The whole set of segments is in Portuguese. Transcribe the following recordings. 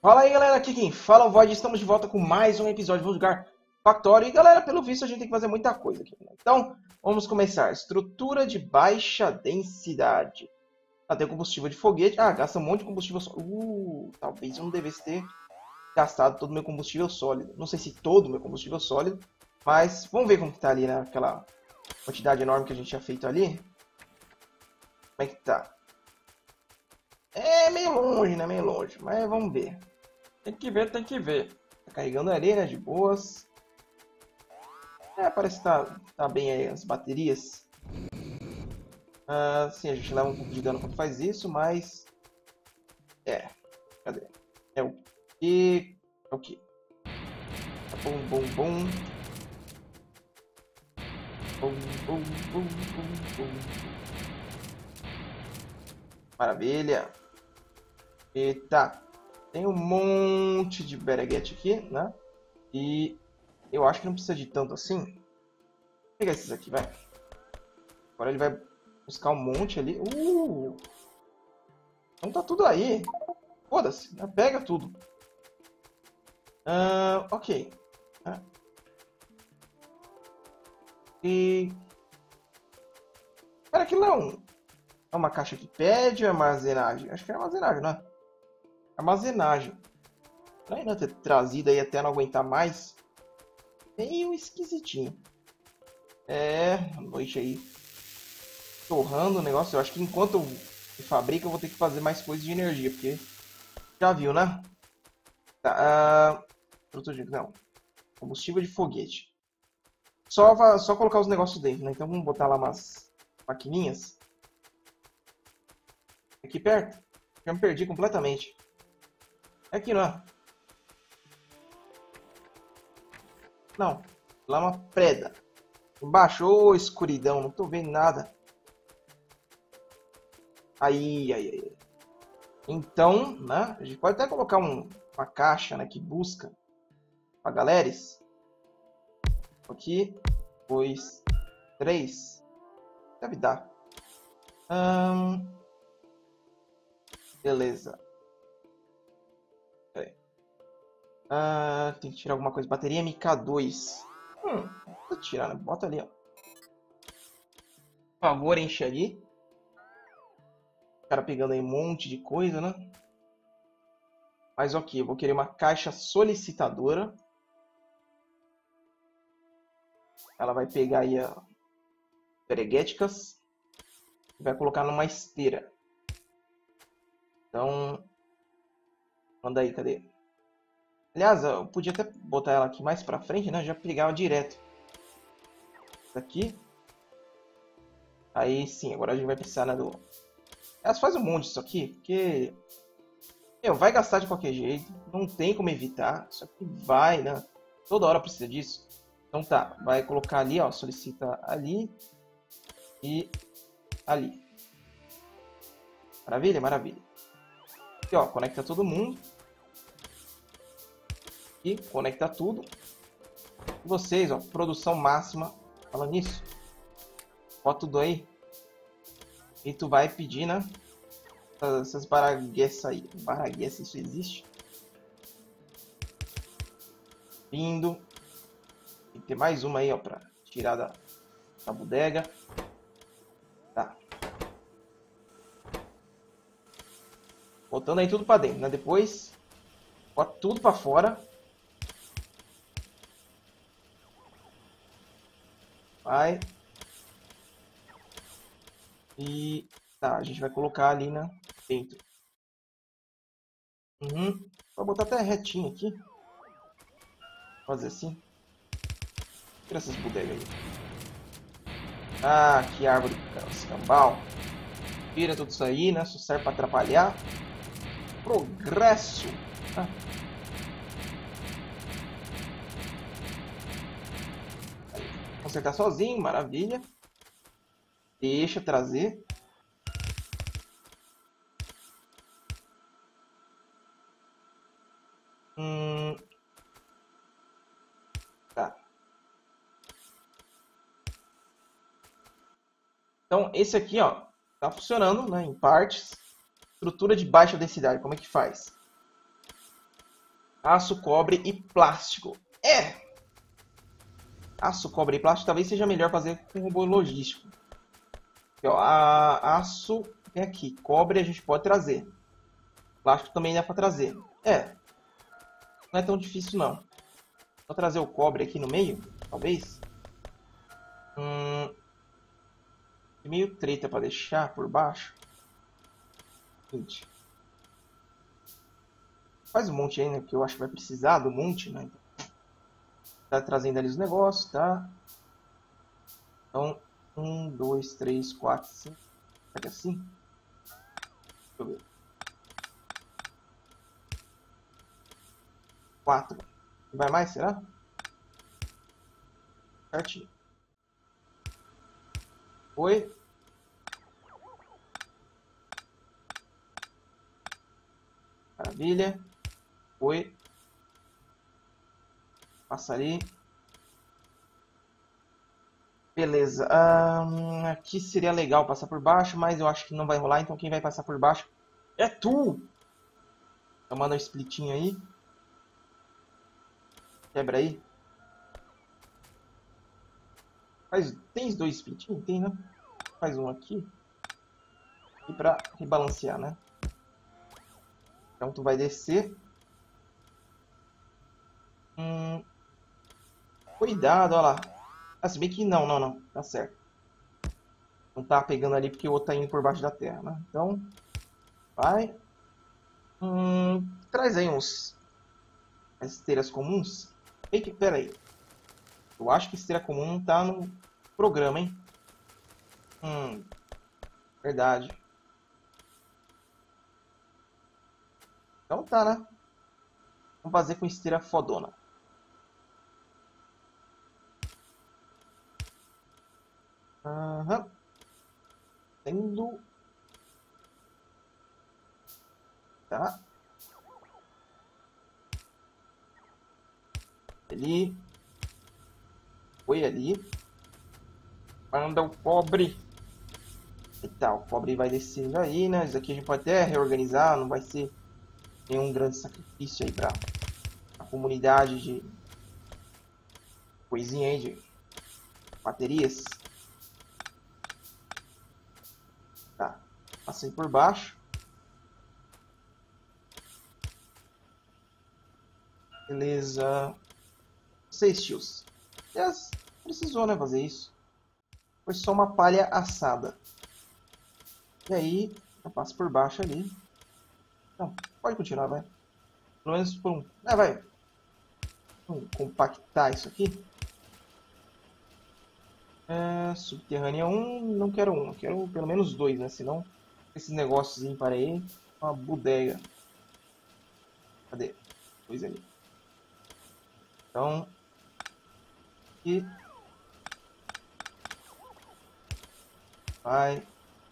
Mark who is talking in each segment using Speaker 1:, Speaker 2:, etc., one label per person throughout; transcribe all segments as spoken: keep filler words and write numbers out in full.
Speaker 1: Fala aí, galera, aqui quem fala é o Void, estamos de volta com mais um episódio. Vamos jogar Factorio. E galera, pelo visto a gente tem que fazer muita coisa aqui, né? Então, vamos começar. Estrutura de baixa densidade. Ah, tem combustível de foguete. Ah, gasta um monte de combustível sólido. Uh, talvez eu não devesse ter gastado todo o meu combustível sólido. Não sei se todo o meu combustível sólido, mas vamos ver como que tá ali, né? Aquela quantidade enorme que a gente tinha feito ali. Como é que tá? É meio longe, né? Meio longe, mas vamos ver. Tem que ver, tem que ver. Tá carregando ali, né? De boas. É, parece que tá, tá bem aí as baterias. Ah, sim, a gente leva um pouco de dano quando faz isso, mas... É. Cadê? É o que? É o que? Bum, bum, bum. Bum, bum, bum, bum, bum. Maravilha. Eita. Tem um monte de bereguete aqui, né? E eu acho que não precisa de tanto assim. Vou pegar esses aqui, vai. Agora ele vai buscar um monte ali. Uh! Então tá tudo aí. Foda-se, né? Pega tudo. Uh, ok. Uh. E... Espera, aquilo é, um... é uma caixa que pede ou é armazenagem? Acho que é armazenagem, não é? Armazenagem. Pra ainda ter trazido aí até não aguentar mais. Meio esquisitinho. É, a noite aí torrando o negócio. Eu acho que enquanto eu fabrico eu vou ter que fazer mais coisas de energia, porque já viu, né? Tá, uh... não. Combustível de foguete. Só, só colocar os negócios dentro, né? Então vamos botar lá umas maquininhas. Aqui perto. Já me perdi completamente. É aqui, não é? Não. Lá uma preda. Embaixo, ô escuridão. Não tô vendo nada. Aí, aí, aí. Então, né? A gente pode até colocar um, uma caixa, né? Que busca pra galeras. Aqui. Dois. Três. Deve dar. Hum... Beleza. Ah, tem que tirar alguma coisa. Bateria M K dois. Hum, vou tirar, né? Bota ali, ó. Por favor, enche ali. O cara pegando aí um monte de coisa, né? Mas ok, eu vou querer uma caixa solicitadora. Ela vai pegar aí a pereguéticas e vai colocar numa esteira. Então, manda aí, cadê? Aliás, eu podia até botar ela aqui mais pra frente, né? Já pegava direto. Isso aqui. Aí sim, agora a gente vai precisar, né, do... Elas fazem um monte disso aqui, porque... Meu, vai gastar de qualquer jeito. Não tem como evitar. Isso aqui vai, né? Toda hora precisa disso. Então tá, vai colocar ali, ó. Solicita ali. E ali. Maravilha, maravilha. Aqui, ó. Conecta todo mundo. E conecta tudo. E vocês, ó. Produção máxima. Falando nisso. Bota tudo aí. E tu vai pedir, né? Essas baraguessas aí. Baraguessa, isso existe? Lindo. Tem que ter mais uma aí, ó, pra tirar da, da bodega. Tá. Botando aí tudo pra dentro, né? Depois, bota tudo pra fora. Vai. E... Tá, a gente vai colocar ali, né? Dentro. Uhum. Vou botar até retinho aqui. Fazer assim. Tira essas bodegas aí. Ah, que árvore escambau. Tira tudo isso aí, né? Só serve para atrapalhar. Progresso. Ah. Consertar sozinho, maravilha. Deixa trazer. Hum... Tá. Então, esse aqui, ó, tá funcionando, né, em partes. Estrutura de baixa densidade, como é que faz? Aço, cobre e plástico. É! Aço, cobre e plástico talvez seja melhor fazer com robô logístico. Aqui, ó, a, aço tem aqui. Cobre a gente pode trazer. Plástico também dá para trazer. É. Não é tão difícil não. Vou trazer o cobre aqui no meio, talvez. Hum, meio treta para deixar por baixo. Gente. Faz um monte aí, né? Que eu acho que vai precisar do monte, né? Tá trazendo ali os negócios, tá? Então, um, dois, três, quatro, cinco. Será que é assim? Deixa eu ver. Quatro. Vai mais, será? Certinho. Foi. Maravilha. Foi. Passa ali. Beleza. Hum, aqui seria legal passar por baixo, mas eu acho que não vai rolar. Então quem vai passar por baixo é tu. Então manda um splitinho aí. Quebra aí. Faz, tem dois splitinhos? Tem, né? Faz um aqui. E pra rebalancear, né? Então tu vai descer. Hum, cuidado, olha lá. Ah, se bem que não, não, não. Tá certo. Não tá pegando ali porque o outro tá indo por baixo da terra, né? Então, vai. Hum, traz aí uns... as esteiras comuns. Ei, pera aí. Eu acho que esteira comum não tá no programa, hein? Hum, verdade. Então tá, né? Vamos fazer com esteira fodona. Aham. Tendo... Tá. Ali. Foi ali. Manda o cobre. E tal. O cobre vai descendo aí, né? Isso aqui a gente pode até reorganizar. Não vai ser nenhum grande sacrifício aí pra a comunidade de coisinha aí de baterias. Tá. Passei por baixo. Beleza. Seis tios. Yes. Precisou, né, fazer isso. Foi só uma palha assada. E aí, eu passo por baixo ali. Não, pode continuar, vai. Pelo menos por um... Ah, vai. Vamos compactar isso aqui. É, subterrânea um, não quero um. Eu quero pelo menos dois, né? Senão, esses negócios para aí, uma bodega. Cadê? Dois ali. Então, aqui. Vai.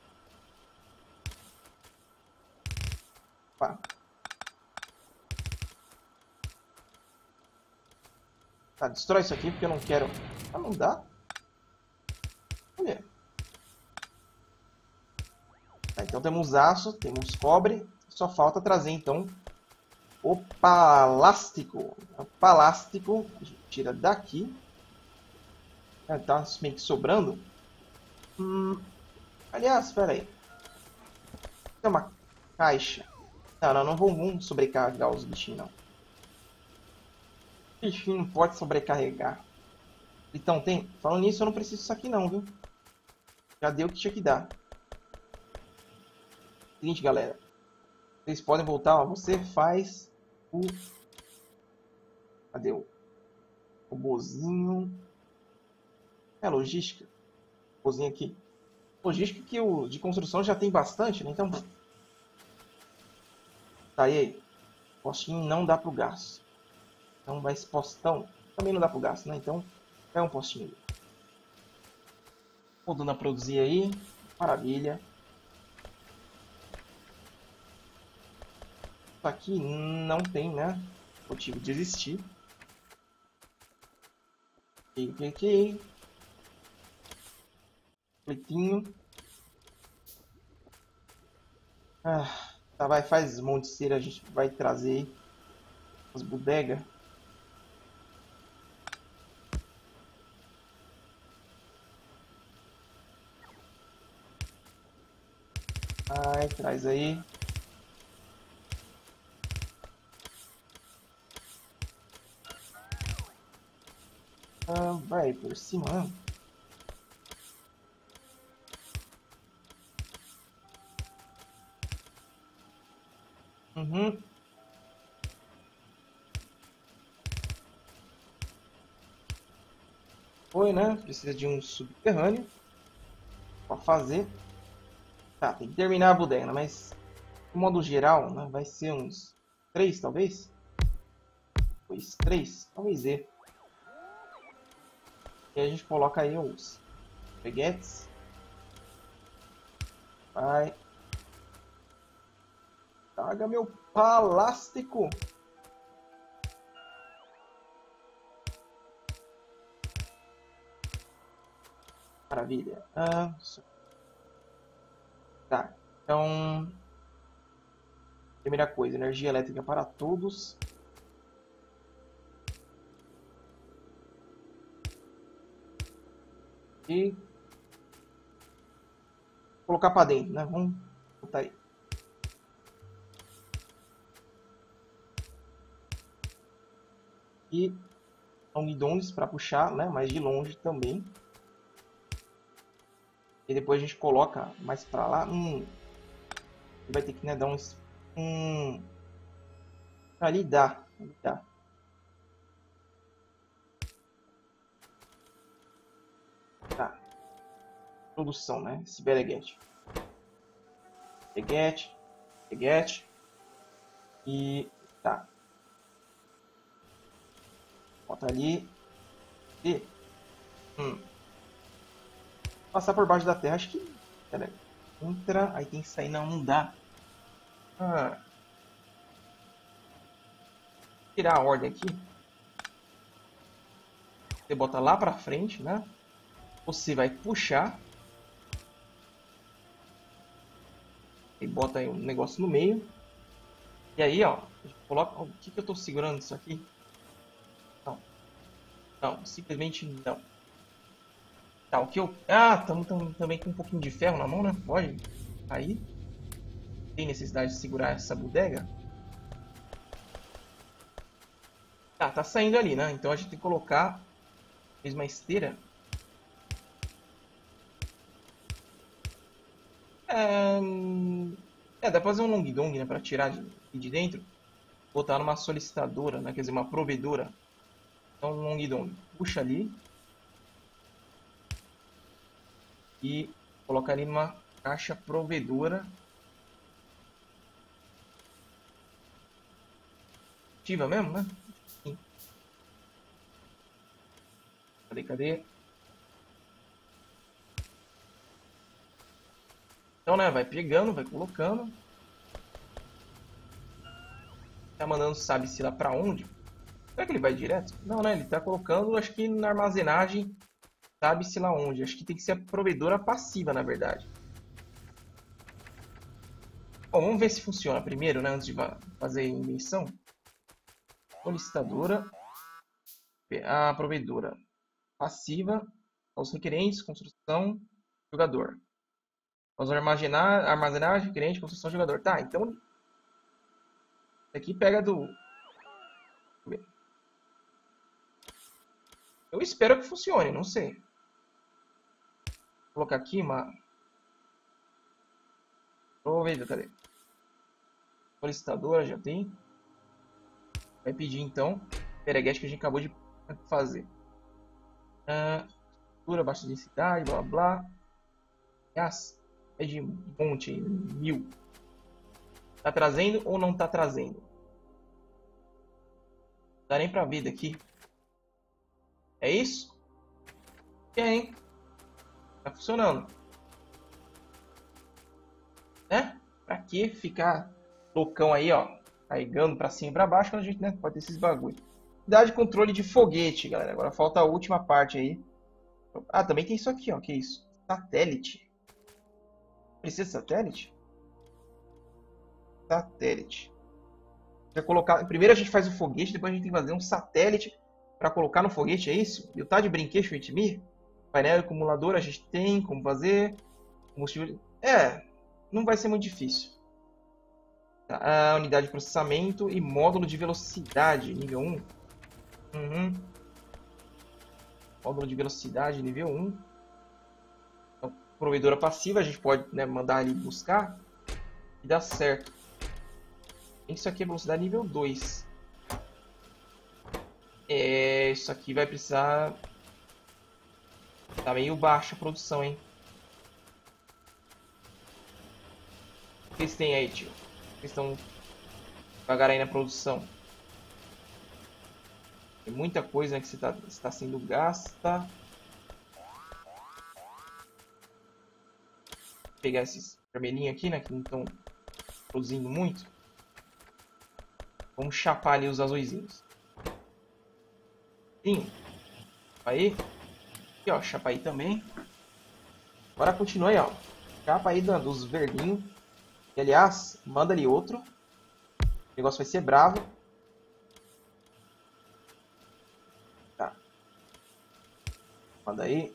Speaker 1: Pá. Tá, destrói isso aqui porque eu não quero. Ah, não dá? Olha. Tá, então temos aço, temos cobre. Só falta trazer então o palástico. O palástico a gente tira daqui. É, tá meio que sobrando. Hum, aliás, espera aí. Tem uma caixa. Não, não, não vamos sobrecarregar os bichinhos, não. O bichinho não pode sobrecarregar. Então, tem... Falando nisso, eu não preciso disso aqui, não, viu? Já deu o que tinha que dar. Seguinte, galera. Vocês podem voltar, ó. Você faz o... Cadê o... Robozinho. É, logística. Robozinho aqui. Logística que o de construção já tem bastante, né? Então... Tá, e aí? Postinho não dá pro gasto. Então vai esse postão. Também não dá pro gasto, né? Então, é um postinho ali. Voltando a produzir aí. Maravilha. Isso aqui não tem, né? Motivo de existir. Ok, ok, ok. Pleitinho. Ah, tá, vai, faz um monte de cera, a gente vai trazer. As bodegas. Ai, traz aí. Ah, vai por cima. Né? Uhum. Foi, né? Precisa de um subterrâneo para fazer. Tá, tem que terminar a bodega, né? Mas de modo geral, né? Vai ser uns três, talvez. Pois três, talvez é. E a gente coloca aí os peguetes. Vai. Traga meu palástico. Maravilha. Ah, tá. Então, primeira coisa, energia elétrica para todos. E colocar para dentro, né? Vamos botar aí. E longdones para puxar, né? Mas de longe também. E depois a gente coloca mais para lá. Hum, vai ter que, né, dar uns. Hum, ali dá. Ali dá. Tá. Produção, né? Esse bereguete. Bereguete. Bereguete. E tá. Bota ali. E. Hum. Passar por baixo da terra, acho que. Pera aí. Entra, aí tem que sair. Não, não dá. Ah. Tirar a ordem aqui. Você bota lá pra frente, né? Você vai puxar. E bota aí um negócio no meio. E aí, ó. Coloca. O que, que eu tô segurando isso aqui? Não. Não, simplesmente não. Tá, o que eu. Ah, estamos também com um pouquinho de ferro na mão, né? Pode. Aí. Tem necessidade de segurar essa bodega? Tá, tá saindo ali, né? Então a gente tem que colocar. Fez uma esteira. É, é dá pra fazer um long dong, né? Pra tirar de, de dentro. Botar numa solicitadora, né? Quer dizer, uma provedora. Então, um long dong. Puxa ali. E colocar ali numa caixa provedora. Ativa mesmo, né? Sim. Cadê, cadê? Então, né? Vai pegando, vai colocando. Tá mandando sabe-se lá pra onde. Será que ele vai direto? Não, né? Ele tá colocando, acho que na armazenagem, sabe-se lá onde. Acho que tem que ser a provedora passiva, na verdade. Bom, vamos ver se funciona primeiro, né? Antes de fazer a invenção. Solicitadora. A provedora passiva. Os requerentes, construção, jogador. Os armazenar, armazenagem, requerente, construção, jogador. Tá, então. Isso aqui pega do. Eu espero que funcione, não sei. Vou colocar aqui uma. Provedor, cadê? Solicitadora, já tem. Vai pedir então. Pereguete que a gente acabou de fazer. Uh, estrutura, baixa densidade, blá blá. Yes. É de monte aí, mil. Tá trazendo ou não tá trazendo? Não dá nem pra ver daqui. É isso? É, hein? Tá funcionando. Né? Pra que ficar loucão aí, ó? Carregando pra cima e pra baixo quando a gente, né, pode ter esses bagulho. Unidade de controle de foguete, galera. Agora falta a última parte aí. Ah, também tem isso aqui, ó. Que é isso? Satélite. Precisa de satélite? Satélite. Vai colocar... Primeiro a gente faz o foguete, depois a gente tem que fazer um satélite para colocar no foguete, é isso? E o tá de brinquedo, Itmir? Painel acumulador a gente tem como fazer. Combustível... É, não vai ser muito difícil. A unidade de processamento e módulo de velocidade, nível um. Uhum. Módulo de velocidade, nível um. Então, provedora passiva, a gente pode, né, mandar ali buscar e dá certo. Isso aqui é velocidade nível dois. É, isso aqui vai precisar... Tá meio baixa a produção, hein? O que vocês têm aí, tio? Vocês estão devagar aí na produção. Tem muita coisa, né, que está está sendo gasta. Vou pegar esses vermelhinhos aqui, né, que não estão produzindo muito. Vamos chapar ali os azuizinhos. Sim. Aí. Aqui, ó, chapa aí também. Agora continua aí, ó. Chapa aí dos verdinhos. E, aliás, manda ali outro. O negócio vai ser bravo. Tá. Manda aí.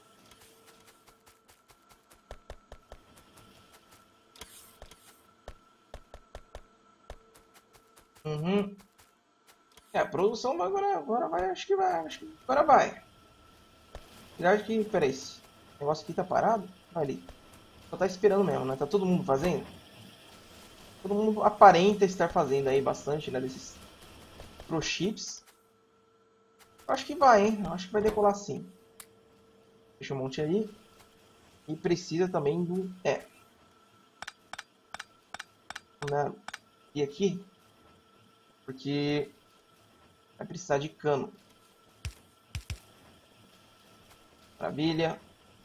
Speaker 1: Uhum. É, a produção agora, agora vai, acho que vai, acho que agora vai. Apesar de que, peraí, esse negócio aqui tá parado? Vai ali. Só tá esperando mesmo, né? Tá todo mundo fazendo? Todo mundo aparenta estar fazendo aí bastante, né, desses pro chips. Eu acho que vai, hein? Eu acho que vai decolar sim. Deixa um monte aí. E precisa também do... É. Né? E aqui... Porque vai precisar de cano. Maravilha.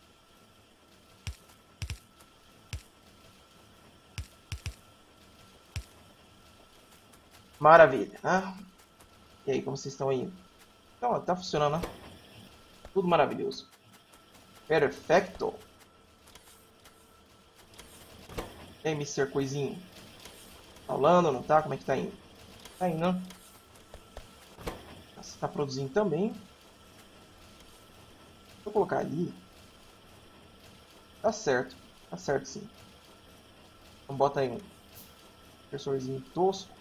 Speaker 1: Maravilha, né? E aí, como vocês estão indo? Então, tá funcionando, né? Tudo maravilhoso. Perfecto. E aí, mister Coisinho? Tá rolando, não tá? Como é que tá indo? Tá indo, né? Você tá produzindo também. Vou colocar ali. Tá certo. Tá certo, sim. Então, bota aí um cursorzinho tosco.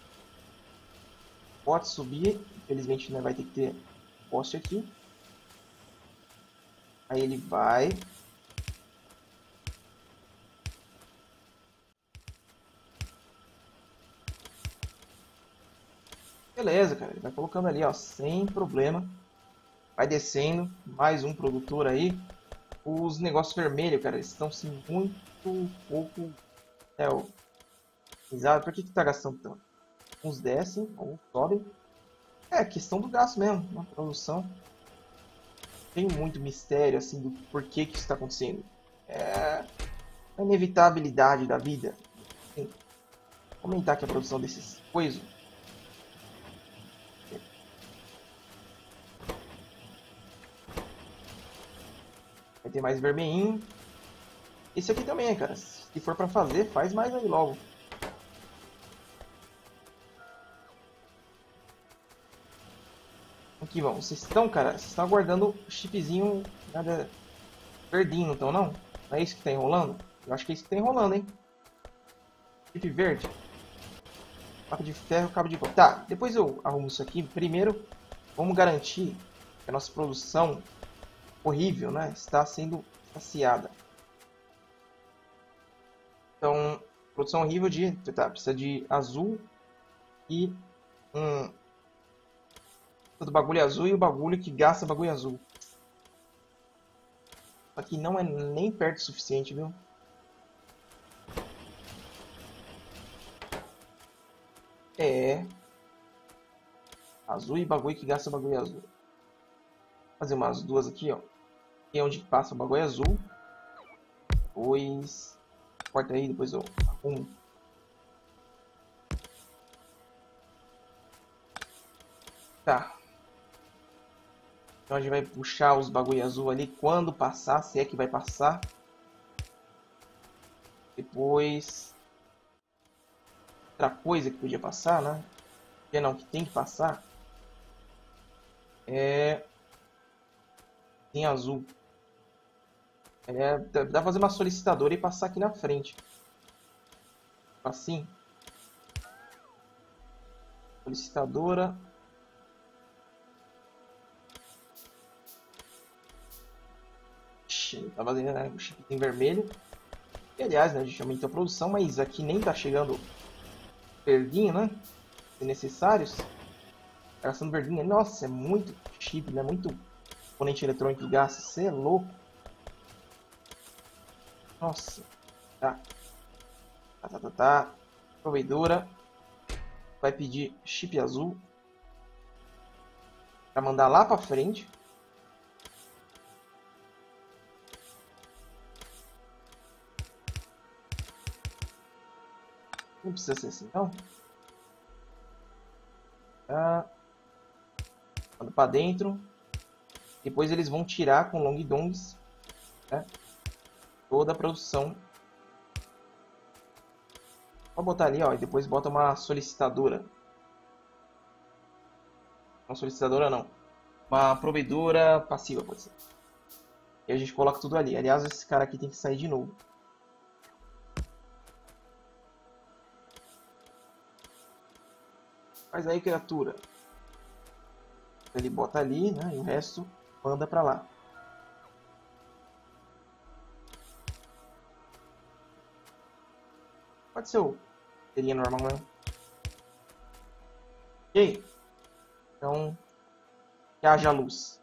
Speaker 1: Pode subir. Infelizmente, né, vai ter que ter poste aqui. Aí ele vai. Beleza, cara. Ele vai colocando ali, ó, sem problema. Vai descendo. Mais um produtor aí. Os negócios vermelhos, cara, eles estão assim, muito pouco. É, o. Exato. Por que que tá gastando tanto? Uns descem, alguns sobem. É, questão do gasto mesmo, na produção. Tem muito mistério, assim, do porquê que isso está acontecendo. É a inevitabilidade da vida. Tem que aumentar aqui a produção desses coisas. Vai ter mais vermelhinho. Esse aqui também, cara. Se for pra fazer, faz mais aí logo. Aqui, vamos. Vocês estão, cara, vocês estão aguardando o chipzinho nada verdinho, não estão, não? Não é isso que tá enrolando? Eu acho que é isso que tá enrolando, hein? Chip verde. Placa de ferro, cabo de cobre. Tá, depois eu arrumo isso aqui. Primeiro, vamos garantir que a nossa produção horrível, né, está sendo saciada. Então, produção horrível de... Tá, precisa de azul e um... do bagulho azul e o bagulho que gasta bagulho azul. Aqui não é nem perto o suficiente, viu? É. Azul e bagulho que gasta bagulho azul. Vou fazer umas duas aqui, ó. Aqui é onde passa o bagulho azul. Depois... Corta aí, depois eu arrumo. Tá. Então a gente vai puxar os bagulho azul ali quando passar, se é que vai passar. Depois... Outra coisa que podia passar, né? Que não, que tem que passar. É... Em azul. É, dá pra fazer uma solicitadora e passar aqui na frente. Assim. Solicitadora. Tá fazendo, né, o chip em vermelho. E aliás, né, a gente aumentou a produção, mas aqui nem tá chegando verdinho, né? Necessários. Gastando verdinho. Nossa, é muito chip, né? Muito componente eletrônico que gasta. Você é louco. Nossa. Tá. Tá, tá, tá, tá. Provedora. Vai pedir chip azul. Pra mandar lá pra frente. Não precisa ser assim, não. Tá. Manda pra dentro. Depois eles vão tirar com long dongs, né, toda a produção. Vou botar ali, ó, e depois bota uma solicitadora. Uma solicitadora não. Uma provedora passiva, pode ser. E a gente coloca tudo ali. Aliás, esse cara aqui tem que sair de novo. Faz aí, criatura. Ele bota ali, né? E o resto manda pra lá. Pode ser o teria normal, né? Ok. Então, que haja luz.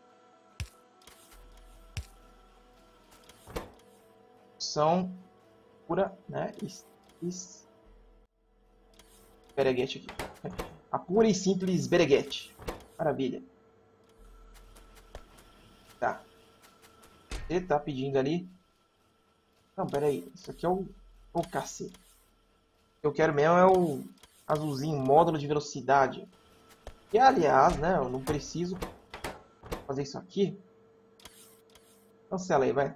Speaker 1: São pura, né? Is, is... Bereguete aqui. A pura e simples Bereguete. Maravilha. Tá. Você tá pedindo ali. Não, pera aí. Isso aqui é o, o cacete. O que eu quero mesmo é o azulzinho, módulo de velocidade. E aliás, né? Eu não preciso fazer isso aqui. Cancela aí, vai.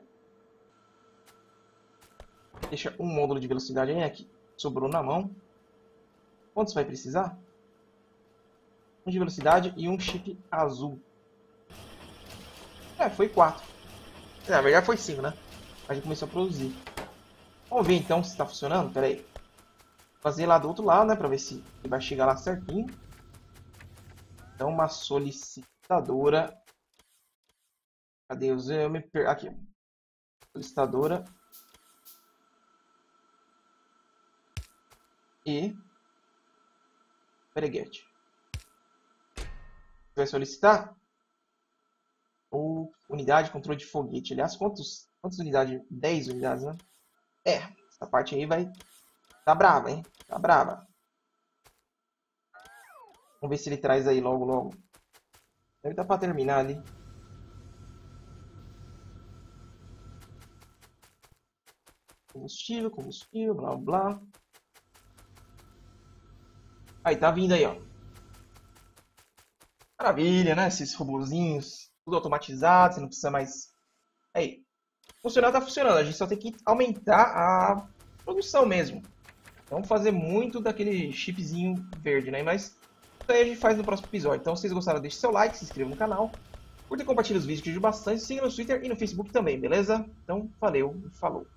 Speaker 1: Deixa um módulo de velocidade aí aqui. Sobrou na mão. Quantos vai precisar? Um de velocidade e um chip azul. É, foi quatro. Na verdade foi cinco, né? A gente começou a produzir. Vamos ver então se está funcionando. Pera aí. Vou fazer lá do outro lado, né? Pra ver se ele vai chegar lá certinho. Então, uma solicitadora. Cadê os... Eu me per... Aqui. Solicitadora. E... Bereguete. Vai solicitar? Ou unidade de controle de foguete. Aliás, quantos, quantas unidades? dez unidades, né? É, essa parte aí vai... Tá brava, hein? Tá brava. Vamos ver se ele traz aí logo, logo. Deve dar pra terminar ali. Combustível, combustível, blá, blá. Aí, tá vindo aí, ó. Maravilha, né? Esses robozinhos, tudo automatizado, você não precisa mais... Aí, funcionar tá funcionando, a gente só tem que aumentar a produção mesmo. Vamos fazer muito daquele chipzinho verde, né? Mas isso aí a gente faz no próximo episódio. Então, se vocês gostaram, deixe seu like, se inscreva no canal, curta e compartilhe os vídeos que eu ajudo bastante, siga no Twitter e no Facebook também, beleza? Então, valeu e falou!